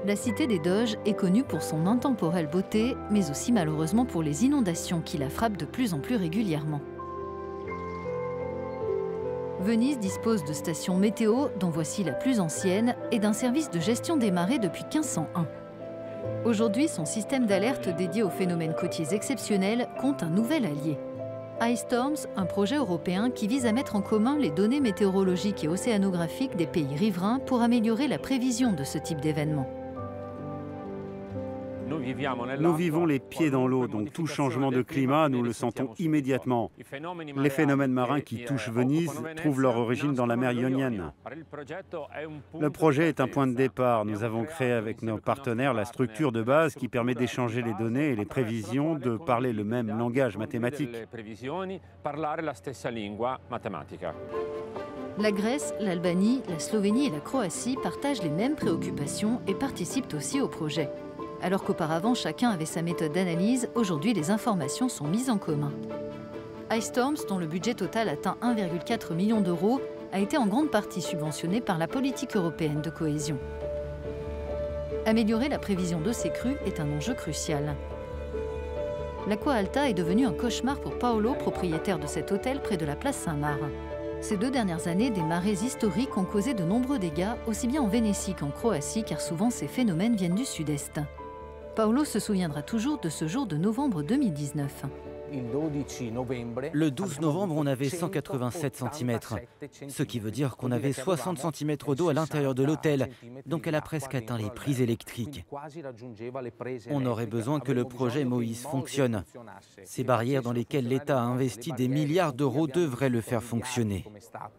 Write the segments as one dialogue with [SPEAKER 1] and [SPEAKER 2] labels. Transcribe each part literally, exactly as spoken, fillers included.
[SPEAKER 1] La cité des Doges est connue pour son intemporelle beauté, mais aussi malheureusement pour les inondations qui la frappent de plus en plus régulièrement. Venise dispose de stations météo, dont voici la plus ancienne, et d'un service de gestion des marées depuis quinze cent un. Aujourd'hui, son système d'alerte dédié aux phénomènes côtiers exceptionnels compte un nouvel allié. Ice Storms, un projet européen qui vise à mettre en commun les données météorologiques et océanographiques des pays riverains pour améliorer la prévision de ce type d'événements.
[SPEAKER 2] Nous vivons les pieds dans l'eau, donc tout changement de climat, nous le sentons immédiatement. Les phénomènes marins qui touchent Venise trouvent leur origine dans la mer Ionienne. Le projet est un point de départ. Nous avons créé avec nos partenaires la structure de base qui permet d'échanger les données et les prévisions, de parler le même langage mathématique.
[SPEAKER 1] La Grèce, l'Albanie, la Slovénie et la Croatie partagent les mêmes préoccupations et participent aussi au projet. Alors qu'auparavant, chacun avait sa méthode d'analyse, aujourd'hui, les informations sont mises en commun. Ice Storms, dont le budget total atteint un virgule quatre million d'euros, a été en grande partie subventionné par la politique européenne de cohésion. Améliorer la prévision de ces crues est un enjeu crucial. L'Aqua Alta est devenu un cauchemar pour Paolo, propriétaire de cet hôtel près de la place Saint-Marc. Ces deux dernières années, des marées historiques ont causé de nombreux dégâts, aussi bien en Vénétie qu'en Croatie, car souvent ces phénomènes viennent du sud-est. Paolo se souviendra toujours de ce jour de novembre deux mille dix-neuf.
[SPEAKER 3] Le douze novembre, on avait cent quatre-vingt-sept centimètres, ce qui veut dire qu'on avait soixante centimètres d'eau à l'intérieur de l'hôtel, donc elle a presque atteint les prises électriques. On aurait besoin que le projet Moïse fonctionne. Ces barrières dans lesquelles l'État a investi des milliards d'euros devraient le faire fonctionner.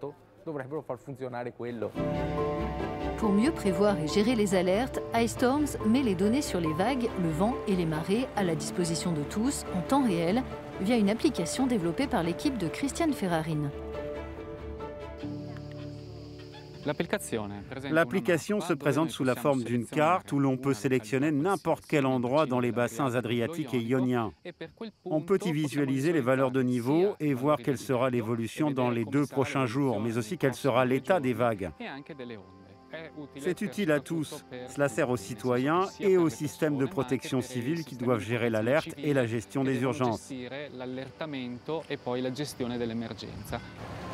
[SPEAKER 1] Pour mieux prévoir et gérer les alertes, Ice Storms met les données sur les vagues, le vent et les marées à la disposition de tous en temps réel via une application développée par l'équipe de Christian Ferrarin.
[SPEAKER 2] L'application se présente sous la forme d'une carte où l'on peut sélectionner n'importe quel endroit dans les bassins adriatiques et ioniens. On peut y visualiser les valeurs de niveau et voir quelle sera l'évolution dans les deux prochains jours, mais aussi quel sera l'état des vagues. C'est utile à tous. Cela sert aux citoyens et aux systèmes de protection civile qui doivent gérer l'alerte et la gestion des urgences.